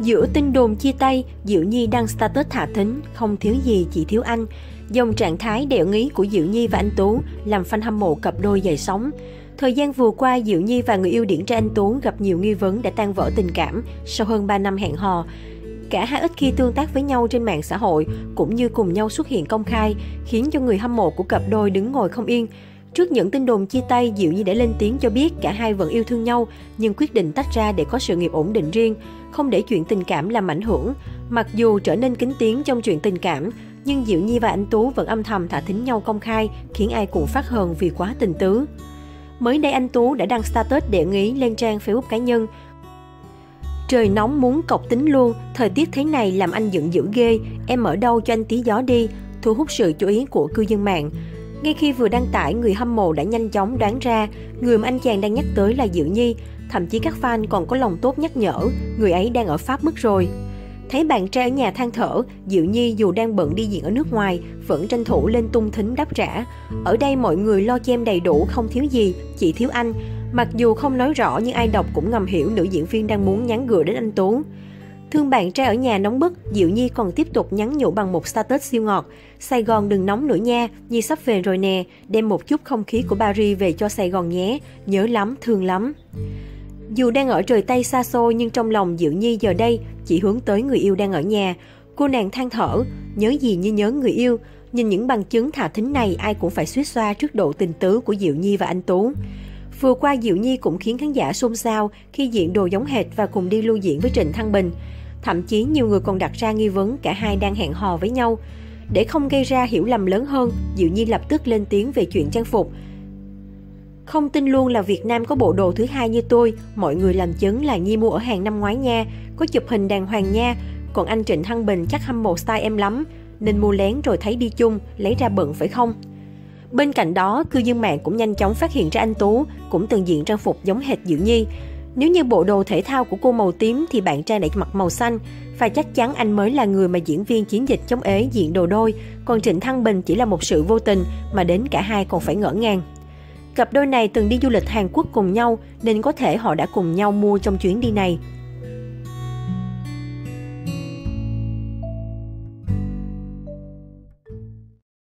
Giữa tin đồn chia tay, Diệu Nhi đăng status thả thính, không thiếu gì chỉ thiếu anh. Dòng trạng thái đẹo nghĩ của Diệu Nhi và anh Tú làm fan hâm mộ cặp đôi dậy sóng. Thời gian vừa qua, Diệu Nhi và người yêu điển trai anh Tú gặp nhiều nghi vấn đã tan vỡ tình cảm sau hơn 3 năm hẹn hò. Cả hai ít khi tương tác với nhau trên mạng xã hội, cũng như cùng nhau xuất hiện công khai, khiến cho người hâm mộ của cặp đôi đứng ngồi không yên. Trước những tin đồn chia tay, Diệu Nhi đã lên tiếng cho biết cả hai vẫn yêu thương nhau, nhưng quyết định tách ra để có sự nghiệp ổn định riêng, không để chuyện tình cảm làm ảnh hưởng. Mặc dù trở nên kín tiếng trong chuyện tình cảm, nhưng Diệu Nhi và anh Tú vẫn âm thầm thả thính nhau công khai, khiến ai cũng phát hờn vì quá tình tứ. Mới đây anh Tú đã đăng status đẹo nghĩ lên trang Facebook cá nhân. Trời nóng muốn cọc tính luôn, thời tiết thế này làm anh giận dữ ghê, em ở đâu cho anh tí gió đi, thu hút sự chú ý của cư dân mạng. Ngay khi vừa đăng tải, người hâm mộ đã nhanh chóng đoán ra người mà anh chàng đang nhắc tới là Diệu Nhi. Thậm chí các fan còn có lòng tốt nhắc nhở, người ấy đang ở Pháp mất rồi. Thấy bạn trai ở nhà than thở, Diệu Nhi dù đang bận đi diễn ở nước ngoài, vẫn tranh thủ lên tung thính đáp trả. Ở đây mọi người lo cho em đầy đủ, không thiếu gì, chỉ thiếu anh. Mặc dù không nói rõ nhưng ai đọc cũng ngầm hiểu nữ diễn viên đang muốn nhắn gửi đến anh Tú. Thương bạn trai ở nhà nóng bức, Diệu Nhi còn tiếp tục nhắn nhủ bằng một status siêu ngọt. Sài Gòn đừng nóng nữa nha, Nhi sắp về rồi nè, đem một chút không khí của Paris về cho Sài Gòn nhé, nhớ lắm, thương lắm. Dù đang ở trời Tây xa xôi nhưng trong lòng Diệu Nhi giờ đây chỉ hướng tới người yêu đang ở nhà. Cô nàng than thở, nhớ gì như nhớ người yêu. Nhìn những bằng chứng thả thính này, ai cũng phải xuýt xoa trước độ tình tứ của Diệu Nhi và anh Tú. Vừa qua Diệu Nhi cũng khiến khán giả xôn xao khi diện đồ giống hệt và cùng đi lưu diễn với Trịnh Thăng Bình. Thậm chí nhiều người còn đặt ra nghi vấn cả hai đang hẹn hò với nhau. Để không gây ra hiểu lầm lớn hơn, Diệu Nhi lập tức lên tiếng về chuyện trang phục. Không tin luôn là Việt Nam có bộ đồ thứ hai như tôi, mọi người làm chứng là Nhi mua ở hàng năm ngoái nha, có chụp hình đàng hoàng nha, còn anh Trịnh Thăng Bình chắc hâm mộ style em lắm, nên mua lén rồi thấy đi chung, lấy ra bận phải không? Bên cạnh đó, cư dân mạng cũng nhanh chóng phát hiện ra anh Tú cũng từng diện trang phục giống hệt Diệu Nhi. Nếu như bộ đồ thể thao của cô màu tím thì bạn trai lại mặc màu xanh, và chắc chắn anh mới là người mà diễn viên chiến dịch chống ế diện đồ đôi, còn Trịnh Thăng Bình chỉ là một sự vô tình mà đến cả hai còn phải ngỡ ngàng. Cặp đôi này từng đi du lịch Hàn Quốc cùng nhau nên có thể họ đã cùng nhau mua trong chuyến đi này.